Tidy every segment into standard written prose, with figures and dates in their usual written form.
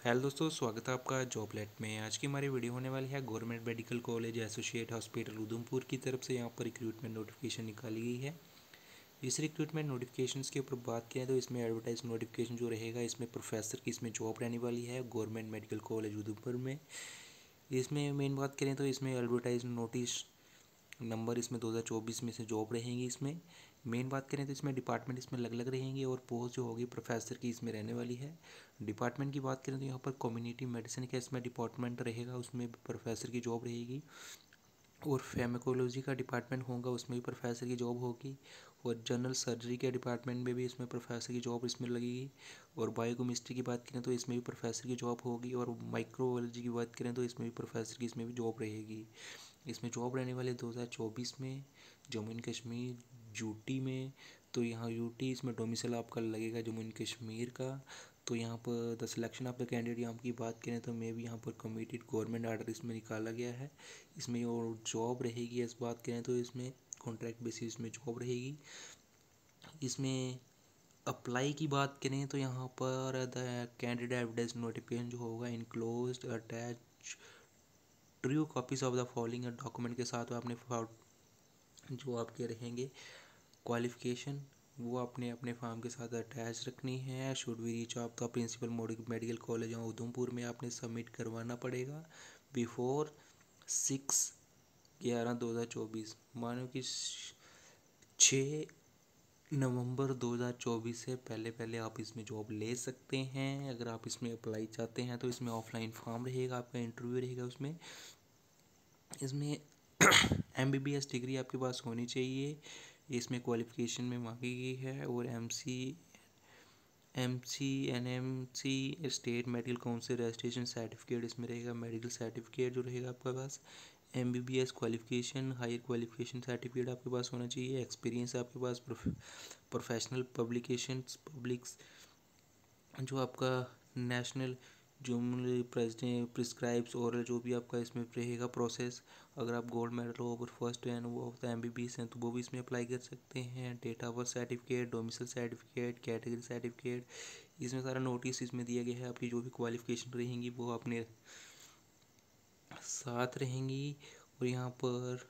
Hello दोस्तों, स्वागत है आपका जॉबलेट में। आज की हमारी वीडियो होने वाली है government medical college associate hospital Udhampur की तरफ से यहाँ पर रिक्रूटमेंट नोटिफिकेशन निकाली गई है। इस रिक्रूटमेंट नोटिफिकेशंस के ऊपर बात करें तो इसमें एडवर्टाइज नोटिफिकेशन जो रहेगा इसमें प्रोफेसर की इसमें जॉब रहने वाली है गवर्नमेंट मेडिकल कॉलेज उधमपुर में। इसमें मेन बात करें तो इसमें एडवर्टाइज नोटिस नंबर इसमें 2024 में से जॉब रहेंगी। इसमें मेन बात करें तो इसमें डिपार्टमेंट इसमें अलग अलग रहेंगे और पोस्ट जो होगी प्रोफेसर की इसमें रहने वाली है। डिपार्टमेंट की बात करें तो यहाँ पर कम्युनिटी मेडिसिन का इसमें डिपार्टमेंट रहेगा, उसमें प्रोफेसर की जॉब रहेगी। और फार्माकोलॉजी का डिपार्टमेंट होगा, उसमें भी प्रोफेसर की जॉब होगी। और जनरल सर्जरी के डिपार्टमेंट में भी इसमें प्रोफेसर की जॉब इसमें लगेगी। और बायोकेमिस्ट्री की बात करें तो इसमें भी प्रोफेसर की जॉब होगी। और माइक्रोबायोलॉजी की बात करें तो इसमें भी प्रोफेसर की इसमें भी जॉब रहेगी। इसमें जॉब रहने वाले 2024 में जम्मू एंड कश्मीर यूटी में। तो यहाँ यूटी इसमें डोमिसाइल आपका लगेगा जम्मू एंड कश्मीर का। तो यहाँ पर the selection of the candidate यहाँ की बात करें तो मे भी यहाँ पर कमिटेड गवर्नमेंट आर्डर इसमें निकाला गया है। इसमें और जॉब रहेगी इस बात करें तो इसमें कॉन्ट्रैक्ट बेसिस में जॉब रहेगी। इसमें अप्लाई की बात करें तो यहाँ पर द कैंडिडेट एविडेंस नोटिफिकेशन जो होगा enclosed attach true copies of the following document के साथ आपने जो आपके रहेंगे क्वालिफिकेशन वो आपने अपने फॉर्म के साथ अटैच रखनी है। Should we reach of the principal medical college Udhampur में आपने सबमिट करवाना पड़ेगा बिफोर 6/11/2024। मानो कि 6 नवंबर 2024 से पहले पहले आप इसमें जॉब ले सकते हैं। अगर आप इसमें अप्लाई चाहते हैं तो इसमें ऑफलाइन फॉर्म रहेगा, आपका इंटरव्यू रहेगा। इसमें MBBS डिग्री आपके पास होनी चाहिए, इसमें क्वालिफिकेशन में मांगी गई है। और MCNMC state medical council registration certificate इसमें रहेगा। मेडिकल सर्टिफिकेट जो रहेगा आपके पास, MBBS qualification, higher qualification certificate आपके पास होना चाहिए। एक्सपीरियंस आपके पास प्रोफेशनल पब्लिकेशंस पब्लिक्स जो आपका नेशनल जो प्रिस्क्राइब्स और जो भी आपका इसमें रहेगा प्रोसेस। अगर आप gold medal over first and वो होता है MBBS हैं तो वो भी इसमें अप्लाई कर सकते हैं। Date of birth certificate, domicile certificate, category certificate, इसमें सारा नोटिस इसमें दिया गया है। आपकी जो भी क्वालिफिकेशन रहेंगी वो अपने साथ रहेंगी। और यहाँ पर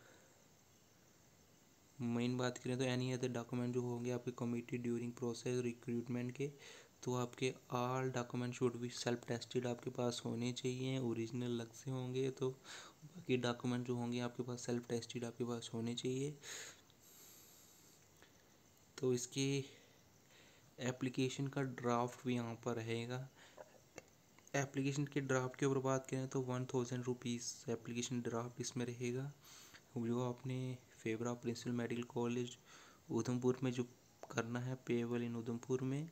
मेन बात करें तो एनी अदर डॉक्यूमेंट जो होंगे आपके कमिटी ड्यूरिंग प्रोसेस रिक्रूटमेंट के, तो आपके all document should be self tested आपके पास होने चाहिए। ओरिजिनल अलग से होंगे तो बाकी डॉक्यूमेंट जो होंगे आपके पास सेल्फ टेस्टेड आपके पास होने चाहिए। तो इसकी एप्लीकेशन का ड्राफ्ट भी यहाँ पर रहेगा। एप्लीकेशन के ड्राफ्ट के ऊपर बात करें तो 1000 रुपीज़ एप्लीकेशन ड्राफ्ट इसमें रहेगा, जो आपने favour of principal medical college Udhampur में जो करना है, पेएबल इन उधमपुर में।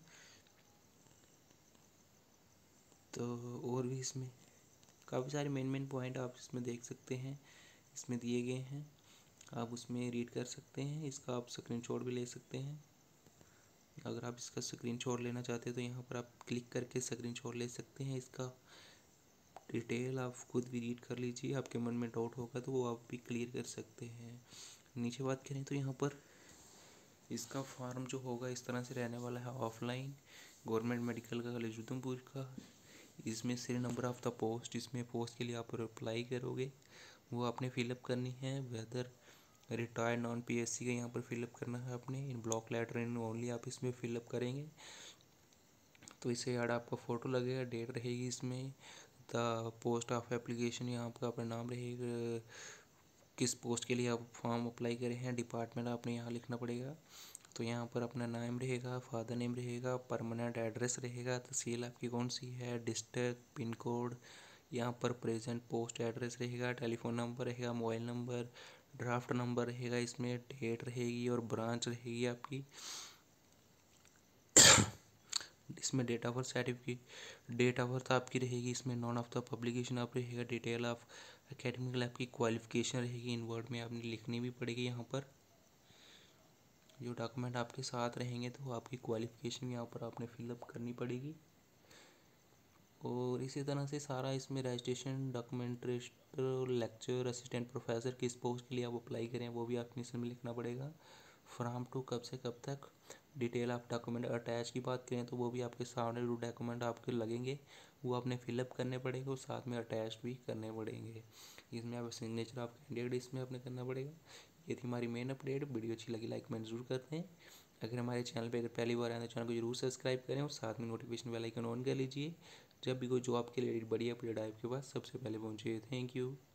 तो और भी इसमें काफ़ी सारे मेन पॉइंट आप इसमें देख सकते हैं, इसमें दिए गए हैं, आप उसमें रीड कर सकते हैं। इसका आप स्क्रीनशॉट भी ले सकते हैं। अगर आप इसका स्क्रीनशॉट लेना चाहते हैं तो यहाँ पर आप क्लिक करके स्क्रीनशॉट ले सकते हैं। इसका डिटेल आप खुद भी रीड कर लीजिए, आपके मन में डाउट होगा तो वो आप भी क्लियर कर सकते हैं। नीचे बात करें तो यहाँ पर इसका फॉर्म जो होगा इस तरह से रहने वाला है। Offline government medical college Udhampur का, इसमें serial number of the post, इसमें पोस्ट के लिए आप अप्लाई करोगे वो आपने फिलअप करनी है। वेदर रिटायर्ड नॉन PSC का यहाँ पर फिलअप करना है आपने। In block letter in only आप इसमें फिलअप करेंगे। तो इससे यार आपका फ़ोटो लगेगा, डेट रहेगी इसमें, द पोस्ट ऑफ एप्लीकेशन यहाँ पर अपना नाम रहेगा, किस पोस्ट के लिए आप फॉर्म अप्लाई करे हैं, डिपार्टमेंट आपने यहाँ लिखना पड़ेगा। तो यहाँ पर अपना नाम रहेगा, फादर नेम रहेगा, परमानेंट एड्रेस रहेगा, तहसील आपकी कौन सी है, डिस्ट्रिक्ट, पिन कोड, यहाँ पर प्रेजेंट पोस्ट एड्रेस रहेगा, टेलीफोन नंबर रहेगा, मोबाइल नंबर, ड्राफ्ट नंबर रहेगा, इसमें डेट रहेगी और ब्रांच रहेगी आपकी। इसमें date of birth certificate, date of birth आपकी रहेगी, इसमें नॉन ऑफ द पब्लिकेशन आप रहेगा, डिटेल ऑफ एकेडमिकल आपकी क्वालिफिकेशन रहेगी, इन वर्ड में आपने लिखनी भी पड़ेगी। यहाँ पर जो डॉक्यूमेंट आपके साथ रहेंगे तो आपकी क्वालिफिकेशन यहाँ पर आपने फिलअप करनी पड़ेगी। और इसी तरह से सारा इसमें registration documentary, lecture assistant professor किस पोस्ट के लिए आप अप्लाई करें वो भी आपने इसमें लिखना पड़ेगा। फ्राम टू कब से कब तक, डिटेल ऑफ डॉक्यूमेंट अटैच की बात करें तो वो भी आपके सामने जो डॉक्यूमेंट आपके लगेंगे वो आपने फिलअप करने पड़ेंगे और साथ में अटैच भी करने पड़ेंगे। इसमें आप सिग्नेचर ऑफ कैंडिडेट इसमें अपने करना पड़ेगा। ये थी हमारी मेन अपडेट। वीडियो अच्छी लगी लाइक कमेंट जरूर करते हैं। अगर हमारे चैनल पे अगर पहली बार आए तो चैनल को जरूर सब्सक्राइब करें और साथ में नोटिफिकेशन बेल आइकन ऑन कर लीजिए। जब भी कोई जॉब के रिलेटेड बड़ी अपडेट आए आपके पास सबसे पहले पहुँचे। Thank you.